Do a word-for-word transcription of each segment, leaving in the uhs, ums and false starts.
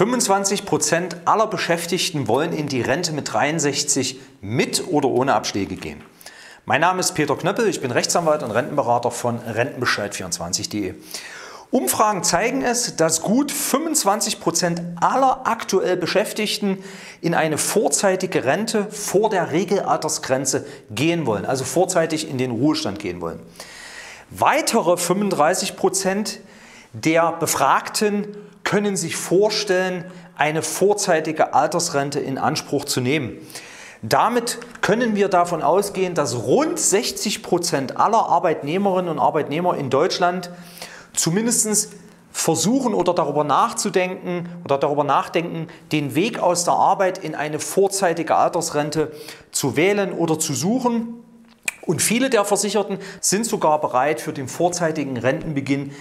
fünfundzwanzig Prozent aller Beschäftigten wollen in die Rente mit dreiundsechzig mit oder ohne Abschläge gehen. Mein Name ist Peter Knöppel, ich bin Rechtsanwalt und Rentenberater von Rentenbescheid vierundzwanzig punkt de. Umfragen zeigen es, dass gut fünfundzwanzig Prozent aller aktuell Beschäftigten in eine vorzeitige Rente vor der Regelaltersgrenze gehen wollen, also vorzeitig in den Ruhestand gehen wollen. Weitere fünfunddreißig Prozent der Befragten können sich vorstellen, eine vorzeitige Altersrente in Anspruch zu nehmen. Damit können wir davon ausgehen, dass rund sechzig Prozent aller Arbeitnehmerinnen und Arbeitnehmer in Deutschland zumindest versuchen oder darüber nachzudenken oder darüber nachdenken, den Weg aus der Arbeit in eine vorzeitige Altersrente zu wählen oder zu suchen. Und viele der Versicherten sind sogar bereit, für den vorzeitigen Rentenbeginn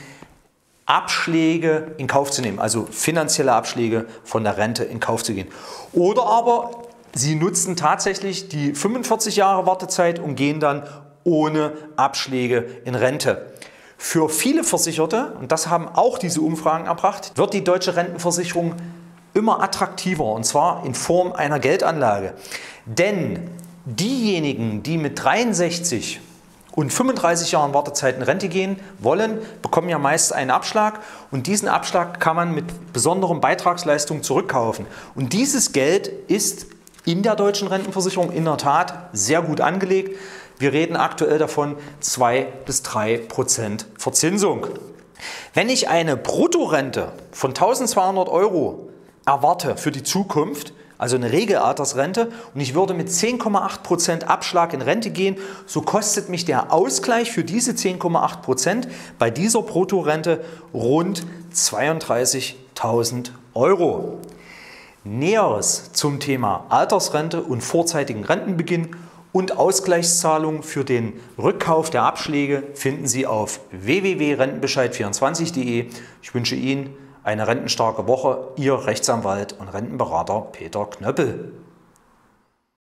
Abschläge in Kauf zu nehmen, also finanzielle Abschläge von der Rente in Kauf zu gehen. Oder aber sie nutzen tatsächlich die fünfundvierzig Jahre Wartezeit und gehen dann ohne Abschläge in Rente. Für viele Versicherte, und das haben auch diese Umfragen erbracht, wird die deutsche Rentenversicherung immer attraktiver, und zwar in Form einer Geldanlage. Denn diejenigen, die mit dreiundsechzig und fünfunddreißig Jahren Wartezeit in Rente gehen wollen, bekommen ja meist einen Abschlag, und diesen Abschlag kann man mit besonderen Beitragsleistungen zurückkaufen. Und dieses Geld ist in der deutschen Rentenversicherung in der Tat sehr gut angelegt. Wir reden aktuell davon zwei bis drei Prozent Verzinsung. Wenn ich eine Bruttorente von eintausendzweihundert Euro erwarte für die Zukunft, also eine Regelaltersrente, und ich würde mit zehn Komma acht Prozent Abschlag in Rente gehen, so kostet mich der Ausgleich für diese zehn Komma acht Prozent bei dieser Bruttorente rund zweiunddreißigtausend Euro. Näheres zum Thema Altersrente und vorzeitigen Rentenbeginn und Ausgleichszahlungen für den Rückkauf der Abschläge finden Sie auf w w w punkt rentenbescheid vierundzwanzig punkt de. Ich wünsche Ihnen eine rentenstarke Woche. Ihr Rechtsanwalt und Rentenberater Peter Knöppel.